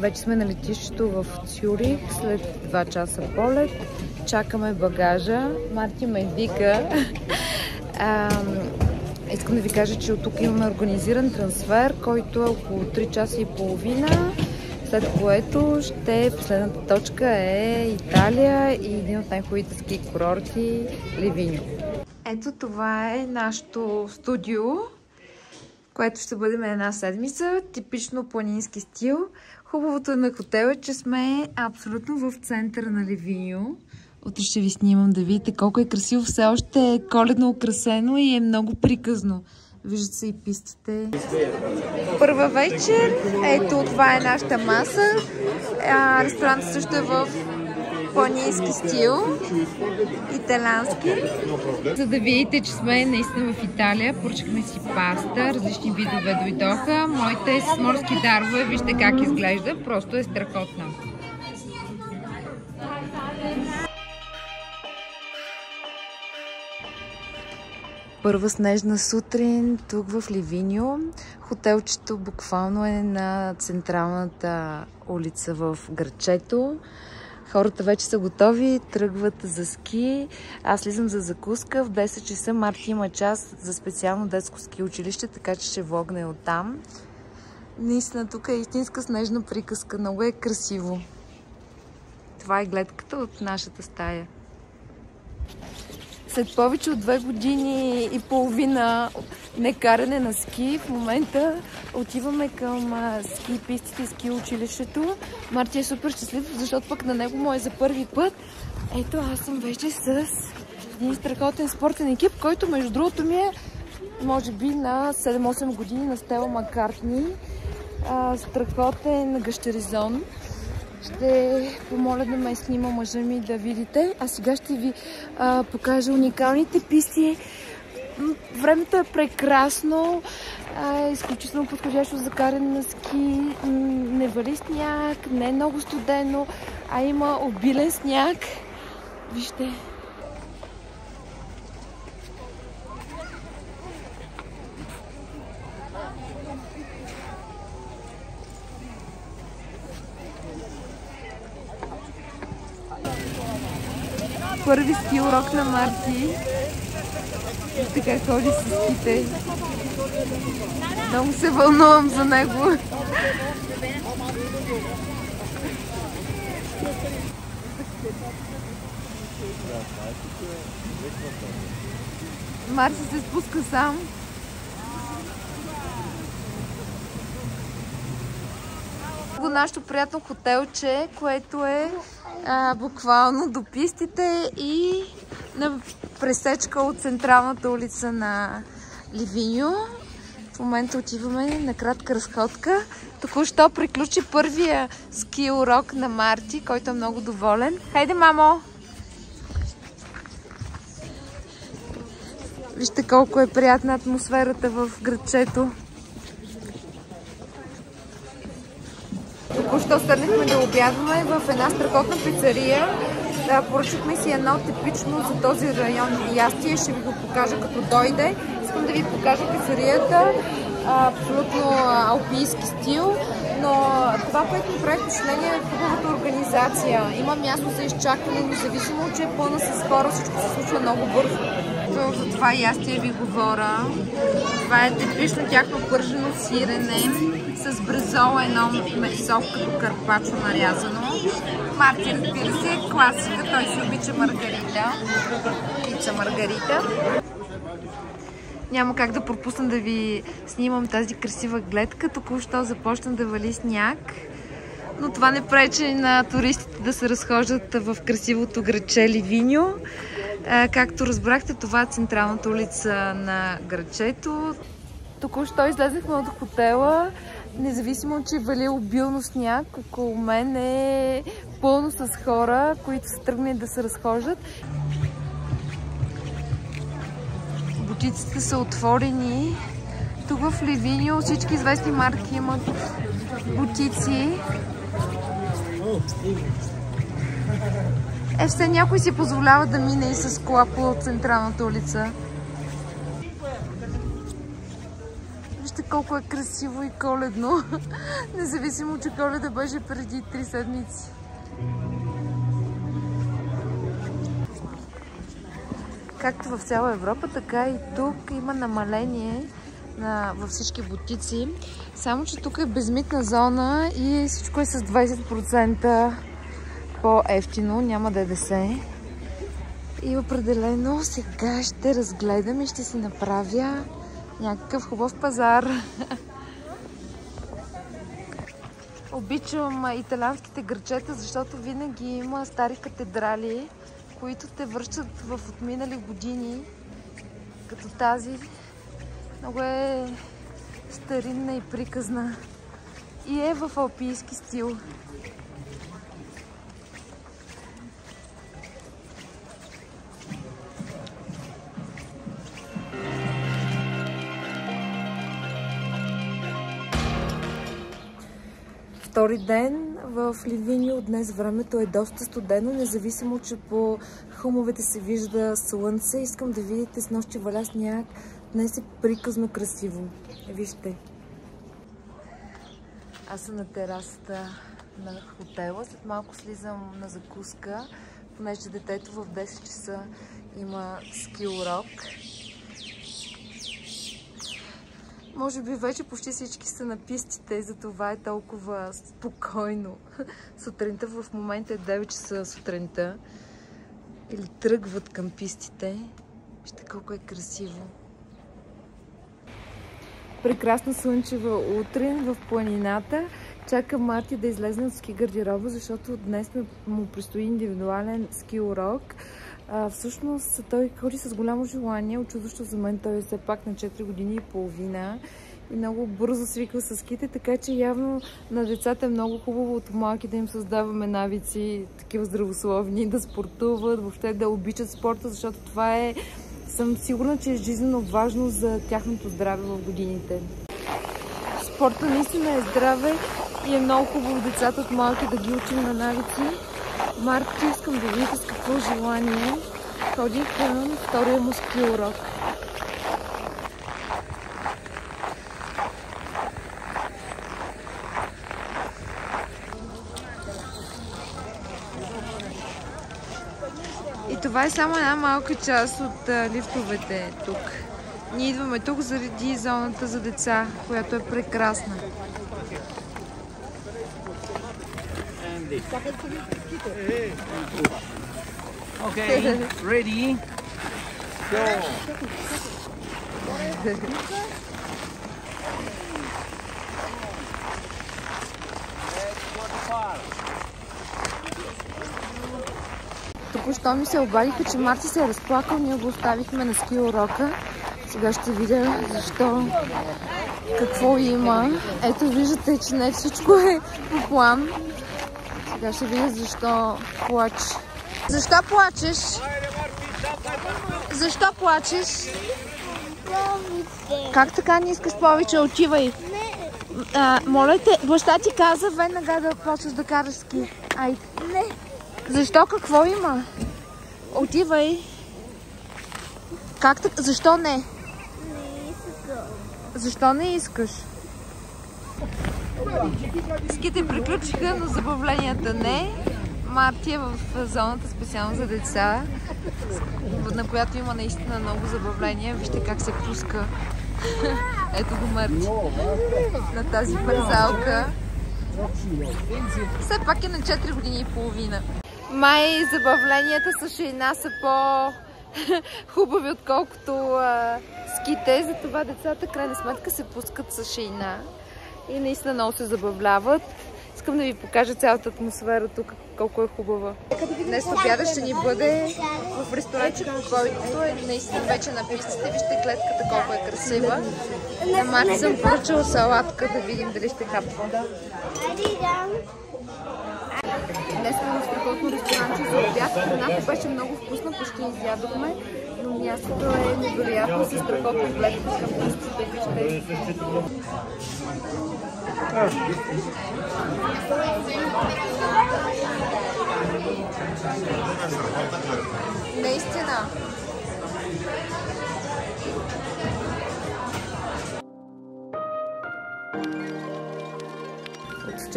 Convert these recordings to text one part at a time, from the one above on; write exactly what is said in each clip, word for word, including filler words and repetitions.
вече сме на летището в Цюрих след два часа полет. Чакаме багажа. Марти ме вика. А, искам да ви кажа, че от тук имаме организиран трансфер, който е около три часа и половина. След което ще последната точка е Италия и един от най-хубавите ски курорти Ливиньо. Ето това е нашето студио, което ще бъдем една седмица. Типично планински стил. Хубавото на хотела е, че сме абсолютно в центъра на Ливиньо. Утре ще ви снимам да видите колко е красиво. Все още е коледно украсено и е много приказно. Виждат се и пистите. Първа вечер. Ето това е нашата маса. А, ресторантът също е в планински стил. Италиански. За да видите, че сме наистина в Италия, поръчахме си паста. Различни видове дойдоха. Моите с морски дарове. Вижте как изглежда. Просто е страхотна. Първа снежна сутрин тук в Ливиньо. Хотелчето буквално е на централната улица в градчето. Хората вече са готови, тръгват за ски. Аз слизам за закуска. В десет часа Марти има час за специално детско ски училище, така че ще влогне оттам. Наистина тук е истинска снежна приказка. Много е красиво. Това е гледката от нашата стая. След повече от две години и половина некаране на ски, в момента отиваме към ски пистите и ски училището. Марти е супер щастлив, защото пък на него му е за първи път. Ето, аз съм вече с един страхотен спортен екип, който между другото ми е може би на седем-осем години на Стела Маккартни. Страхотен гъщеризон. Ще помоля да ме снима мъжа ми да видите. А сега ще ви а, покажа уникалните писти. Времето е прекрасно. А, изключително подходящо за каране на ски. Не вали сняг, не е много студено, а има обилен сняг. Вижте. Първи ски урок на Марти. Вижте как ходи с ските. Много се вълнувам за него. Марти се спуска сам. Нашето приятно хотелче, което е а, буквално до пистите и на пресечка от централната улица на Ливиньо. В момента отиваме на кратка разходка. Току-що приключи първия ски урок на Марти, който е много доволен. Хайде, мамо! Вижте колко е приятна атмосферата в градчето. Току-що стърнахме да обядваме в една страхотна пицария. Да, поръчахме си едно типично за този район ястие. Ще ви го покажа като дойде. Искам да ви покажа пицарията. Абсолютно алпийски стил. Но това, което ми прави впечатление е хубавата организация. Има място за изчакване, независимо, че е пълна с хора, всичко се случва много бързо. За това ястие ви говоря. Това е типично тяхно пържено сирене с брезола, едно месо като карпачо нарязано. Марти, разбира се, е класика. Той си обича маргарита. Пица маргарита. Няма как да пропусна да ви снимам тази красива гледка. Току-що започна да вали сняг. Но това не пречи на туристите да се разхождат в красивото градче Ливиньо. Както разбрахте, това е централната улица на градчето. Току-що излезахме от хотела. Независимо, че вали обилно сняг, около мен е пълно с хора, които са тръгнали да се разхождат. Бутиците са отворени. Тук в Ливиньо всички известни марки имат бутици. Е, все някой си позволява да мине и с кола по централната улица. Вижте колко е красиво и коледно. Независимо, че Коледа беше преди три седмици. Както в цяла Европа, така и тук има намаление на, във всички бутици. Само, че тук е безмитна зона и всичко е с двайсет процента по-евтино, няма ДДС. И определено сега ще разгледам и ще си направя някакъв хубав пазар. Обичам италианските градчета, защото винаги има стари катедрали, които те връщат в отминали години, като тази. Много е старинна и приказна и е в алпийски стил. Втори ден в Ливиньо. Днес времето е доста студено, независимо, че по хълмовете се вижда слънце. Искам да видите, с нощи валя сняг. Днес е приказно красиво. Вижте. Аз съм на терасата на хотела. След малко слизам на закуска, понеже детето в десет часа има ски урок. Може би вече почти всички са на пистите и затова е толкова спокойно. Сутринта в момента е девет часа сутринта. Или тръгват към пистите. Вижте колко е красиво. Прекрасна слънчева утрин в планината. Чакам Марти да излезе от ски гардероба, защото днес му предстои индивидуален ски урок. А, всъщност той ходи с голямо желание, очудващо за мен, той е все пак на четири години и половина и много бързо свиква с ските, така че явно на децата е много хубаво от малки да им създаваме навици, такива здравословни, да спортуват, въобще да обичат спорта, защото това е, съм сигурна, че е жизненно важно за тяхното здраве в годините. Спорта наистина е здраве и е много хубаво децата от малки да ги учим на навици. Марти, искам да видите с какво желание ходи към втория му ски урок. И това е само една малка част от а, лифтовете тук. Ние идваме тук заради зоната за деца, която е прекрасна. Okay, ready? Go! Току-що ми се обадиха, че Марти се е разплакал, ние го оставихме на ски урока. Сега ще видя защо, какво има. Ето виждате, че не всичко е по план. Сега ще видя защо плаче. Защо плачеш? Защо плачеш? Как така не искаш повече? Отивай. А, моля те, баща ти каза веднага да почваш да караш ски. Айде. Не. Защо? Какво има? Отивай. Как така? Защо не? Не искам. Защо не искаш? Ските приключиха, но забавленията не. Марти е в зоната специално за деца, на която има наистина много забавления. Вижте как се пуска. Ето го Марти на тази парзалка. Все пак е на четири години и половина. Май забавленията с шейна са по-хубави, отколкото а, ските. Затова децата крайна сметка се пускат с шейна и наистина много се забавляват. Искам да ви покажа цялата атмосфера тук, колко е хубава. Днес обяда ще ни бъде в ресторанчик, който е наистина вече на пистите. Вижте гледката колко е красива. На Марти съм поръчала салатка, да видим дали ще хапва. Днес сме в страхотно ресторанче за обяд. Храната беше много вкусна, почти изядохме, но мястото е невероятно с страхотна гледка към пистите. Вижте. Наистина.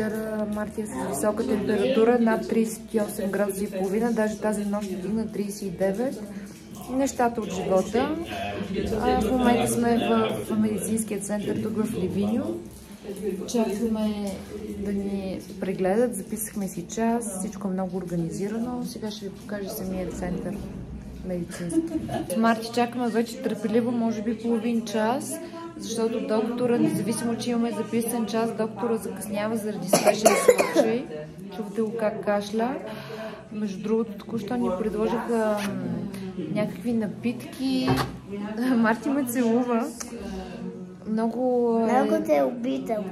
вчера Мартия с висока температура, над тридесет и осем градуса и половина, даже тази нощ дигна тридесет и девет. Нещата от живота. А, в момента сме в медицинския център тук в Ливиньо. Чакаме да ни прегледат, записахме си час, всичко е много организирано. Сега ще ви покажа самия център медицински. С Марти чакаме вече търпеливо, може би половин час, защото доктора, независимо че имаме записан час, доктора закъснява заради спешен случай. Чувате го как кашля. Между другото, току-що ни предложиха някакви напитки. Марти ме целува. Много... Много те обичам.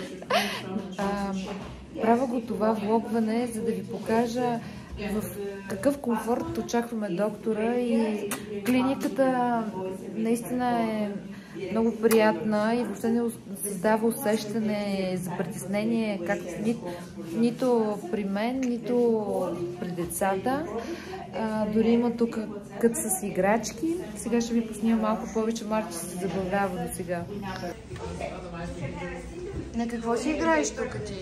Правя го това влогване, за да ви покажа в какъв комфорт очакваме доктора, и клиниката наистина е много приятна и въобще не създава усещане за притеснение, както ни, нито при мен, нито при децата. А, дори има тук кът с играчки. Сега ще ви поснимам малко повече. Марти се забавлява до сега. На какво си играеш тук ти?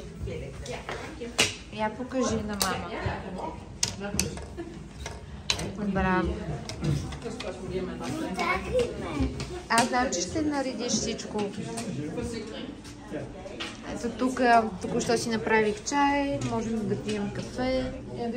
Я покажи на мама. Браво. Аз знам, че ще наредиш всичко. Ето тук, току-що си направих чай, можем да пием кафе.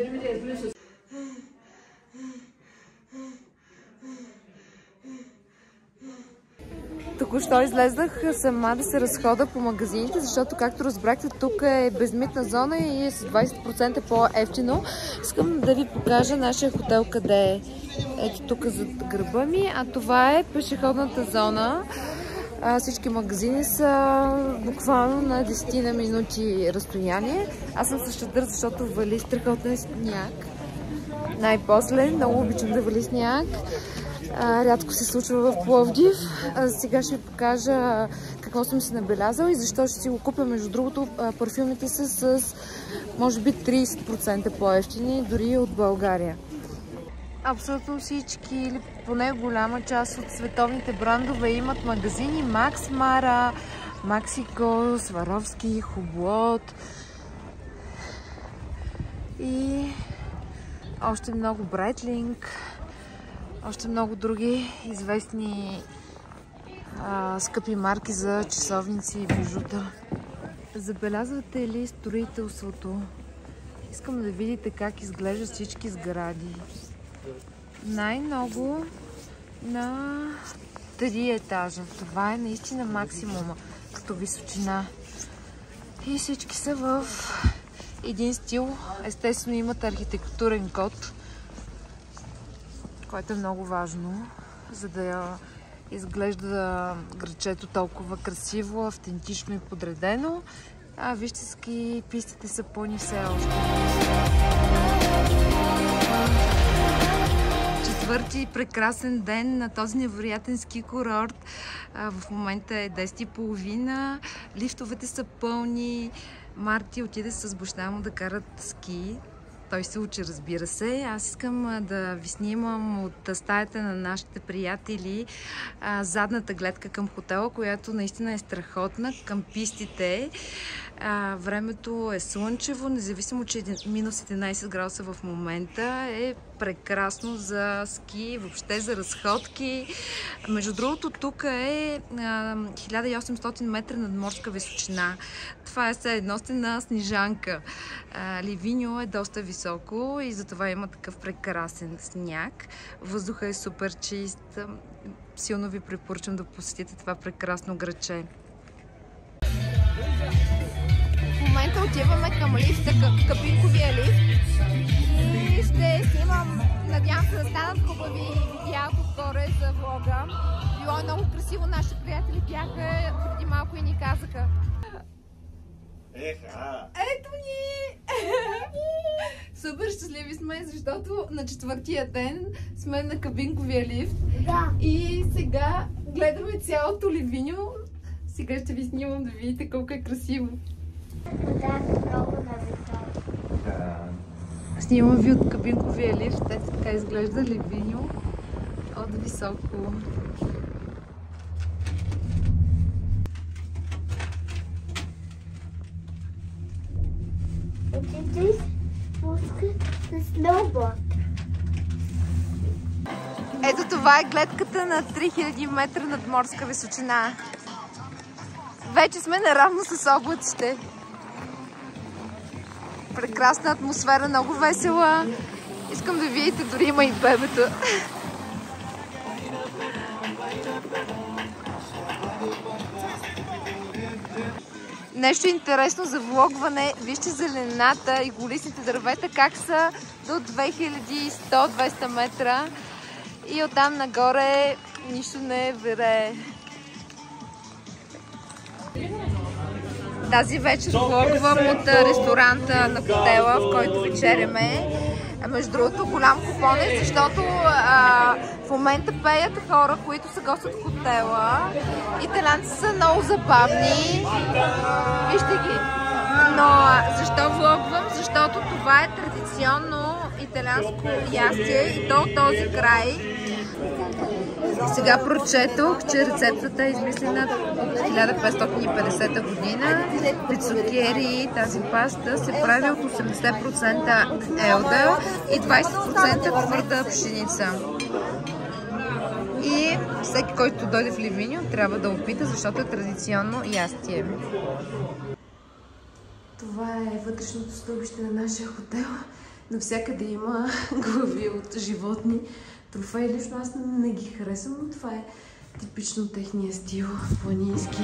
Току-що излезнах сама да се разхода по магазините, защото, както разбрахте, тук е безмитна зона и е с двадесет процента по-евтино. Искам да ви покажа нашия хотел къде е. Ето тук зад гърба ми, а това е пешеходната зона. А, всички магазини са буквално на десет на минути разстояние. Аз съм с чадър, защото вали страхотен сняг. Най-после, много обичам да вали сняг. А, рядко се случва в Пловдив. А, сега ще ви покажа какво съм си набелязала и защо ще си го купя. Между другото, парфюмите са с може би тридесет процента по-евтини, дори от България. Абсолютно всички, или поне голяма част от световните брандове имат магазини. Макс Мара, Максико, Сваровски, Хублот и още много Брайтлинг. Още много други известни а, скъпи марки за часовници и бижута. Забелязвате ли строителството? Искам да видите как изглеждат всички сгради. Най-много на три етажа. Това е наистина максимума като височина. И всички са в един стил. Естествено имат архитектурен код, което е много важно, за да изглежда градчето толкова красиво, автентично и подредено. А вижте, ски пистите са пълни все още. Четвърти прекрасен ден на този невероятен ски курорт. В момента е десет и половина. Лифтовете са пълни. Марти отиде с баща му да карат ски. Той се учи, разбира се. Аз искам да ви снимам от стаята на нашите приятели задната гледка към хотела, която наистина е страхотна, към пистите. Времето е слънчево, независимо, че е минус единадесет градуса в момента. Е прекрасно за ски, въобще за разходки. Между другото, тук е хиляда и осемстотин метра надморска височина. Това е все едно сте на Снежанка. Ливиньо е доста високо и затова има такъв прекрасен сняг. Въздуха е супер чист. Силно ви препоръчвам да посетите това прекрасно градче. В момента отиваме към лифта, към кабинковия лифт. И ще снимам, надявам се да станат хубави видеа отгоре за влога. Било е много красиво, нашите приятели бяха преди малко и ни казаха. Еха! Ето ни! Супер щастливи сме, защото на четвъртия ден сме на кабинковия лифт. Да. И сега гледаме цялото Ливиньо. Сега ще ви снимам да видите колко е красиво. Да, много нависоко. Да. Снимам ви от кабинковия лифт. Ето така изглежда Ливиньо от високо. спуска с сноуборд. Ето това е гледката на три хиляди метра над морска височина. Вече сме наравно с облаците. Прекрасна атмосфера, много весела. Искам да видите, дори има и бебето. Нещо интересно за влогване. Вижте зелената и голисните дървета как са до две хиляди и сто до двеста метра. И оттам нагоре нищо не верее. Тази вечер влогвам от ресторанта на хотела, в който вечеряме. Между другото, голям купон е, защото а, в момента пеят хора, които са гости от хотела. Италианци са много забавни. Вижте ги. Но защо влогвам? Защото това е традиционно италианско ястие и то от този край. Сега прочетох, че рецептата е измислена от хиляда петстотин и петдесета година. Рицукери, тази паста се прави от осемдесет процента елда и двайсет процента твърда пшеница. И всеки, който дойде в Ливиньо, трябва да опита, защото е традиционно ястие. Това е вътрешното стълбище на нашия хотел. Навсякъде има глави от животни. Трофеи лично аз не ги харесвам, но това е типично техния стил, планински.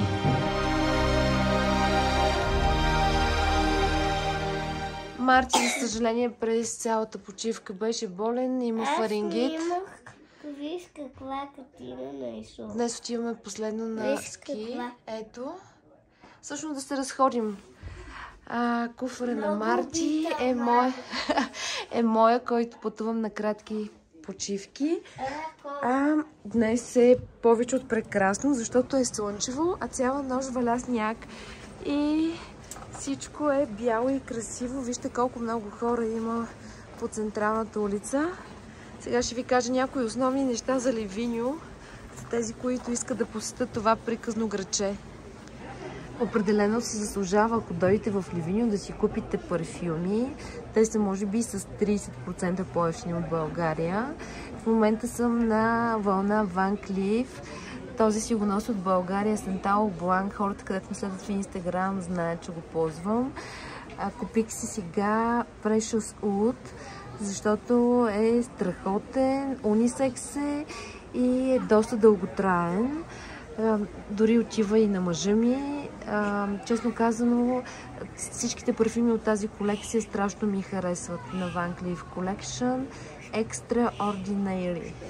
Марти, за съжаление, през цялата почивка беше болен, има фарингит. Аз имах, виж каква картина на Исус. Днес отиваме последно на Виж ски. каква. Ето. Всъщност да се разходим. А, куфара на Марти е моя, е моя, който пътувам на кратки почивки. А днес е повече от прекрасно, защото е слънчево, а цяла нощ валя сняг и всичко е бяло и красиво. Вижте колко много хора има по централната улица. Сега ще ви кажа някои основни неща за Ливиньо, за тези, които искат да посетят това приказно градче. Определено се заслужава, ако дойдете в Ливиньо, да си купите парфюми. Те са може би с трийсет процента по-евтини от България. В момента съм на вълна Van Cleef. Този си го носи от България, Сантало Бланк. Хората, където ме следват в Инстаграм, знаят, че го ползвам. Купих си сега Precious Wood, защото е страхотен, унисекс е и е доста дълготраен. Дори отива и на мъжа ми. Честно казано, всичките парфюми от тази колекция страшно ми харесват на Van Cleef Collection. Extraordinary.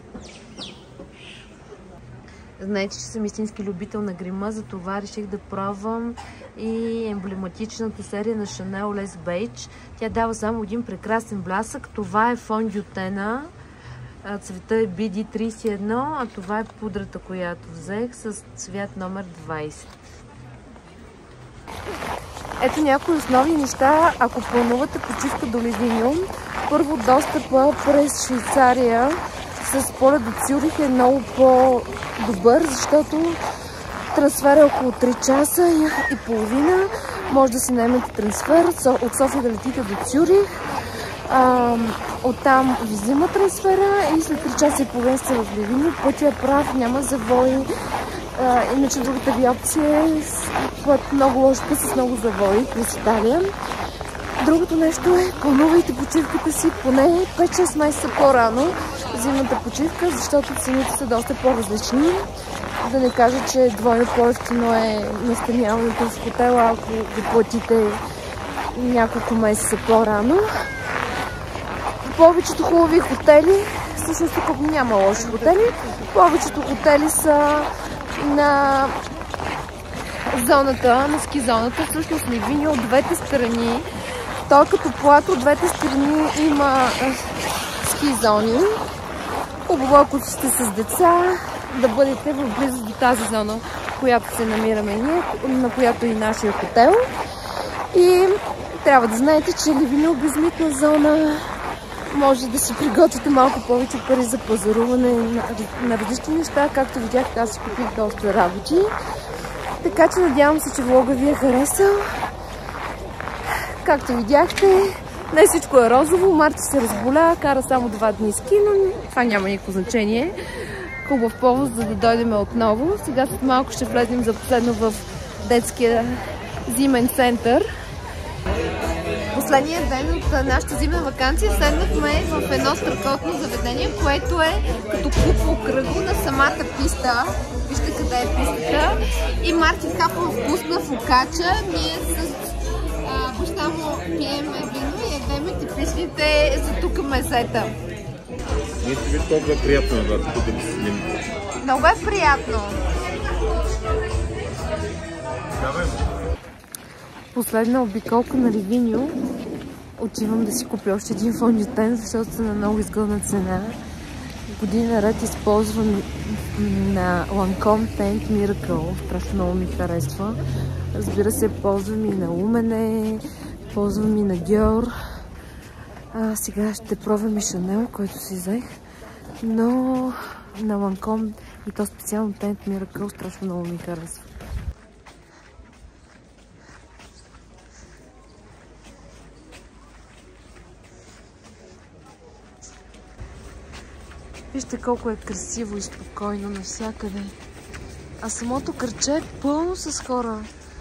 Знаете, че съм истински любител на грима, затова реших да пробвам и емблематичната серия на Chanel Les Beige. Тя дава само един прекрасен блясък. Това е фондютена. Цвета е Би Ди трийсет и едно, а това е пудрата, която взех с цвят номер двайсет. Ето някои основни неща, ако планувате почивка до Ливиньо. Първо, достъпа през Швейцария с полет до Цюрих е много по-добър, защото трансфер е около три часа и половина. Може да си наемете трансфер от София да летите до Цюрих. Оттам ви взима трансфера и след три часа и половина сте в Ливиньо. Пътя е прав, няма завои. А, иначе другата ви опция е път много лош път с много завои през Италия. Другото нещо е, планувайте почивката си поне пет-шест месеца по-рано, зимната почивка, защото цените са доста по-различни. Да не кажа, че двойно по-евтино е настаняването в хотела, ако го платите няколко месеца по-рано. Повечето хубави хотели, всъщност тук няма лоши хотели, повечето хотели са на зоната, на ски зоната, всъщност Ливиньо от двете страни. Той като плато от двете страни има ски зони. Хубаво, ако сте с деца, да бъдете в близост до тази зона, в която се намираме ние, на която е и нашия хотел. И трябва да знаете, че Ливиньо безлимитна зона. Може да си приготвите малко повече пари за пазаруване на, на различни неща. Както видяхте, аз си купих доста работи. Така че надявам се, че влога ви е харесал. Както видяхте, Не всичко е розово. Марти се разболя, кара само два дни ски, но това няма никакво значение. Хубав повод, за да дойдем отново. Сега след малко ще влезем за последно в детския зимен център. Последния ден от нашата зимна ваканция седнахме в едно страхотно заведение, което е като купол кръгло на самата писта. Вижте къде е пистата. И Марти хапва вкусна фокача. Ние с а, баща му пиеме вино и ядеме типичните за тук месета. Не си виж толкова приятно да споделим с ним. Много е приятно. Последна обиколка на Ливиньо. Отивам да си купя още един фондютен, защото са на много изгодна цена. Година наред използвам на Lancome Tint Miracle. Страшно много ми харесва. Разбира се, ползвам и на Lumené, ползвам и на Dior. А, сега ще пробвам и Chanel, който си взех. Но на Lancome и то специално Tint Miracle страшно много ми харесва. Вижте колко е красиво и спокойно навсякъде. А самото кръче е пълно с хора.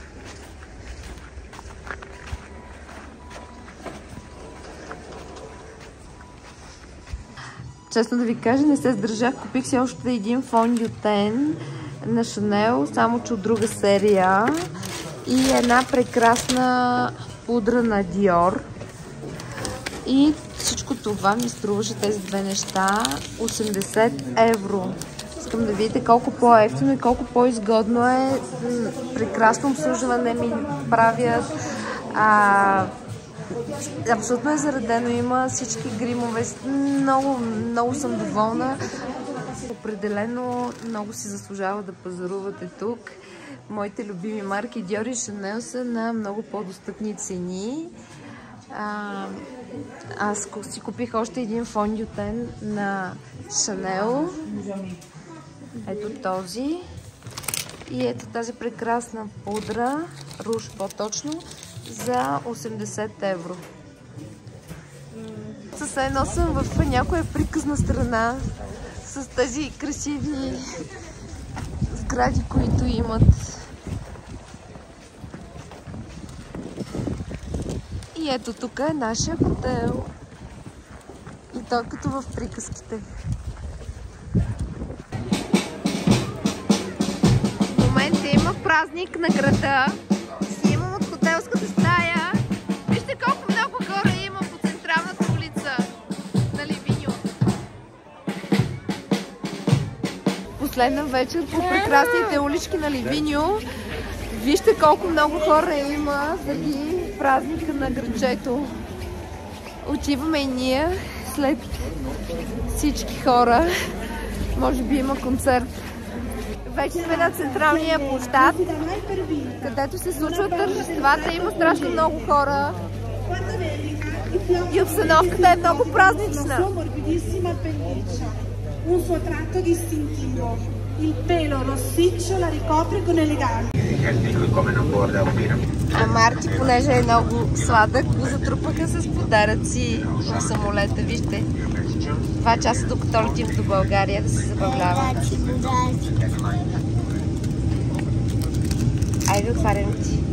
Честно да ви кажа, не се сдържах. Купих си още един фондютен на Chanel, само че от друга серия. И една прекрасна пудра на Dior. И всичко това ми струваше, тези две неща, осемдесет евро. Искам да видите колко по-ефтино и колко по-изгодно е. Прекрасно обслужване ми правят. А, абсолютно е заредено, има всички гримове. Много, много съм доволна. Определено много си заслужава да пазарувате тук. Моите любими марки Dior и Chanel са на много по-достъпни цени. А, аз си купих още един фондютен на Chanel. Ето този. И ето тази прекрасна пудра, руж по-точно, за осемдесет евро. Със едно съм в някоя приказна страна с тези красиви сгради, които имат. И ето тук е нашия хотел. И той като в приказките. В момента има празник на града. Снимам от хотелската стая. Вижте колко много хора има по централната улица на Ливиньо. Последна вечер по прекрасните улички на Ливиньо. Вижте колко много хора има заради празника на градчето. Отиваме и ние след всички хора. Може би има концерт. Вече сме на централния площад, където се случват тържествата. Има страшно много хора. И обстановката е много празнична. Un suo tratto distintivo. Il pelo rossiccio la ricopre con eleganza. А Марти, понеже е много сладък, го затрупаха с подаръци в самолета. Вижте, два часа докато летим до България да се забавлява. Айде, отварям ти.